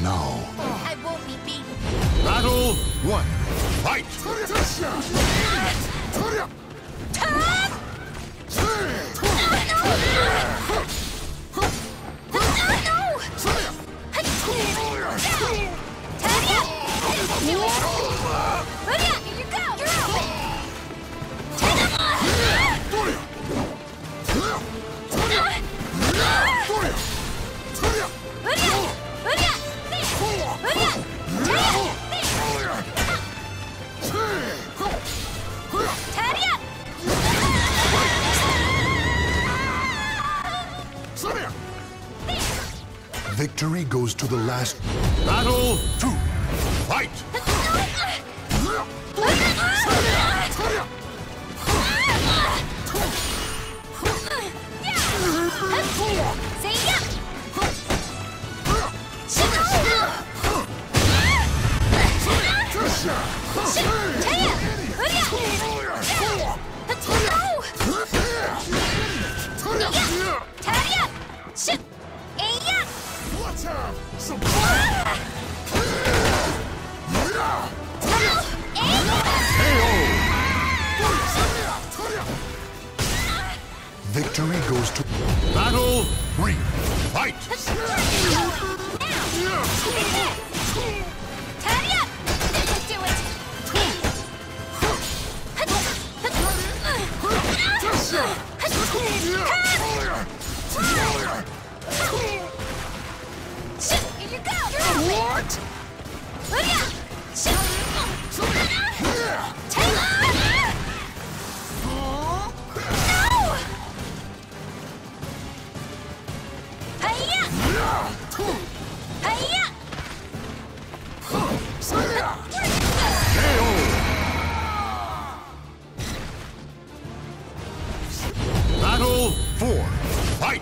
now. I won't be beaten. Battle 1. Fight! Victory goes to the last. Battle 2. Fight! Victory goes to Battle 3. Fight! Battle 4. Fight!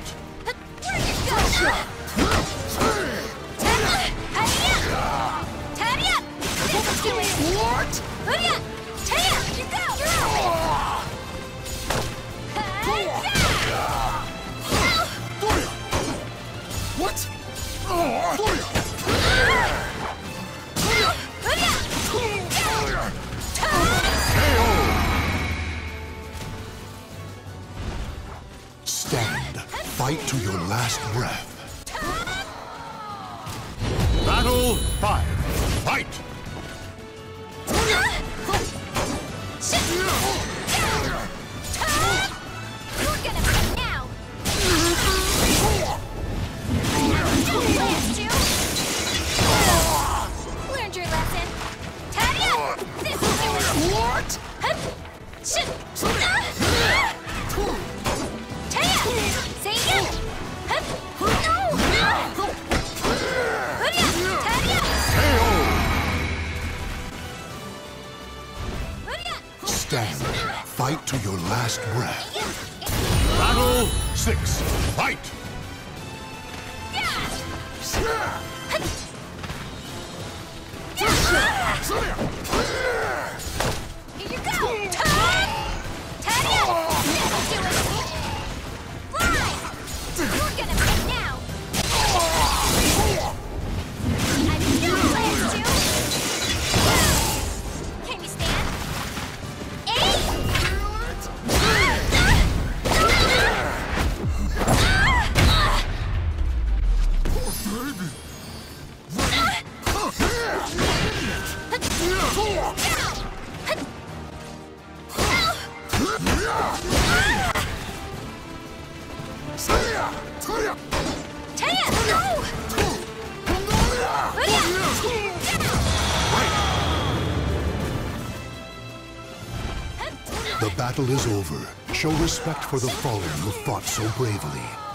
stand. Fight to your last breath. Battle 5. Fight! You're gonna fight now! Blast you! Learned your lesson. Tadia! This is yours! What? Taya! Say again! No! Tadia! Stand. Fight to your last breath. Battle 6. Fight! Here you go! Tadia! This'll do it! Fly! You're gonna fight now! I still blast you! Can you stand? Taya! No! The battle is over. Show respect for the fallen who fought so bravely.